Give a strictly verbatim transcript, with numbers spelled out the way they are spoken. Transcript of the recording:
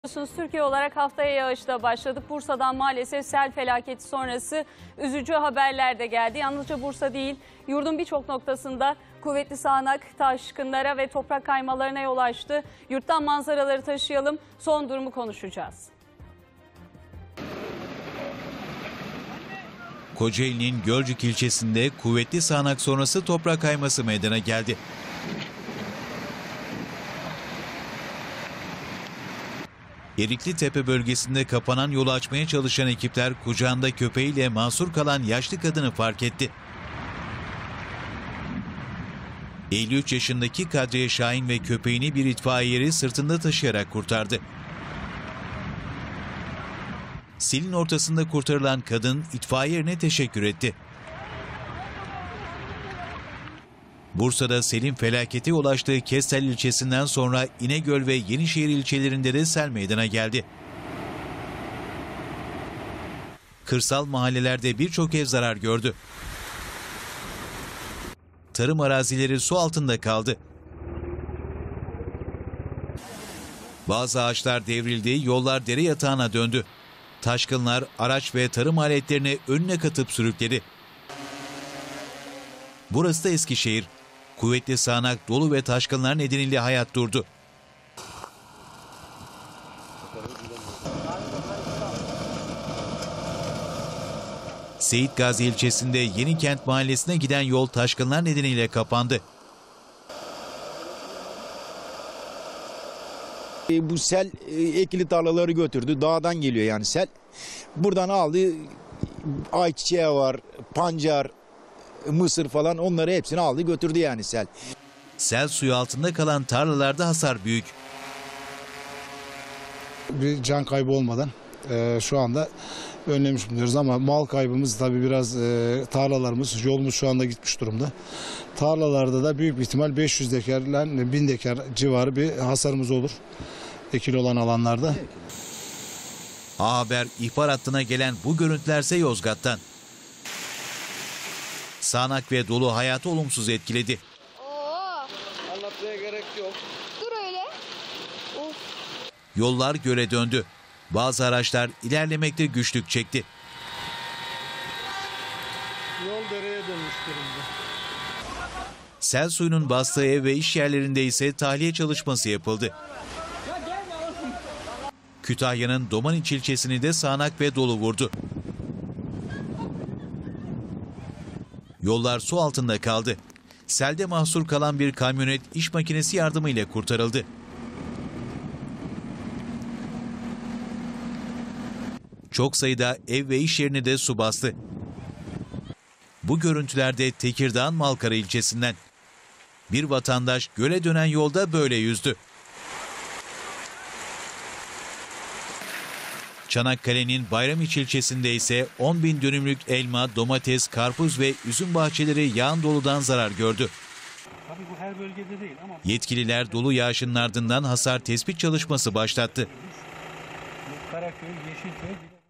Türkiye olarak haftaya yağışla başladık. Bursa'dan maalesef sel felaketi sonrası üzücü haberler de geldi. Yalnızca Bursa değil, yurdun birçok noktasında kuvvetli sağanak, taşkınlara ve toprak kaymalarına yol açtı. Yurttan manzaraları taşıyalım, son durumu konuşacağız. Kocaeli'nin Gölcük ilçesinde kuvvetli sağanak sonrası toprak kayması meydana geldi. Erikli-Tepe bölgesinde kapanan yolu açmaya çalışan ekipler kucağında köpeğiyle mahsur kalan yaşlı kadını fark etti. elli üç yaşındaki Kadriye Şahin ve köpeğini bir itfaiyeri sırtında taşıyarak kurtardı. Selin ortasında kurtarılan kadın itfaiye yerine teşekkür etti. Bursa'da selin felakete ulaştığı Kestel ilçesinden sonra İnegöl ve Yenişehir ilçelerinde de sel meydana geldi. Kırsal mahallelerde birçok ev zarar gördü. Tarım arazileri su altında kaldı. Bazı ağaçlar devrildi, yollar dere yatağına döndü. Taşkınlar araç ve tarım aletlerini önüne katıp sürükledi. Burası da Eskişehir. Kuvvetli sağanak, dolu ve taşkınlar nedeniyle hayat durdu. Seyit Gazi ilçesinde Yenikent mahallesine giden yol taşkınlar nedeniyle kapandı. Bu sel ekili tarlaları götürdü. Dağdan geliyor yani sel. Buradan aldı. Ayçiçeği var, pancar, mısır falan, onları hepsini aldı götürdü yani sel. Sel suyu altında kalan tarlalarda hasar büyük. Bir can kaybı olmadan e, şu anda önlemiş bulunuyoruz ama mal kaybımız tabii biraz e, tarlalarımız, yolumuz şu anda gitmiş durumda. Tarlalarda da büyük bir ihtimal beş yüz dekarla bin dekar civarı bir hasarımız olur ekili olan alanlarda. A Haber ihbar hattına gelen bu görüntülerse Yozgat'tan. Sağanak ve dolu hayatı olumsuz etkiledi. Oo. Anlatmaya gerek yok. Dur öyle. Of. Yollar göle döndü. Bazı araçlar ilerlemekte güçlük çekti. Yol dereye dönmüş durumda. Sel suyunun bastığı ev ve iş yerlerinde ise tahliye çalışması yapıldı. Kütahya'nın Domaniç ilçesini de sağanak ve dolu vurdu. Yollar su altında kaldı. Selde mahsur kalan bir kamyonet iş makinesi yardımıyla kurtarıldı. Çok sayıda ev ve iş yerini de su bastı. Bu görüntülerde Tekirdağ Malkara ilçesinden. Bir vatandaş göle dönen yolda böyle yüzdü. Çanakkale'nin Bayramiç ilçesinde ise on bin dönümlük elma, domates, karpuz ve üzüm bahçeleri yağan doludan zarar gördü. Tabii bu her bölgede değil ama... Yetkililer dolu yağışın ardından hasar tespit çalışması başlattı. Karaköy, Yeşilköy...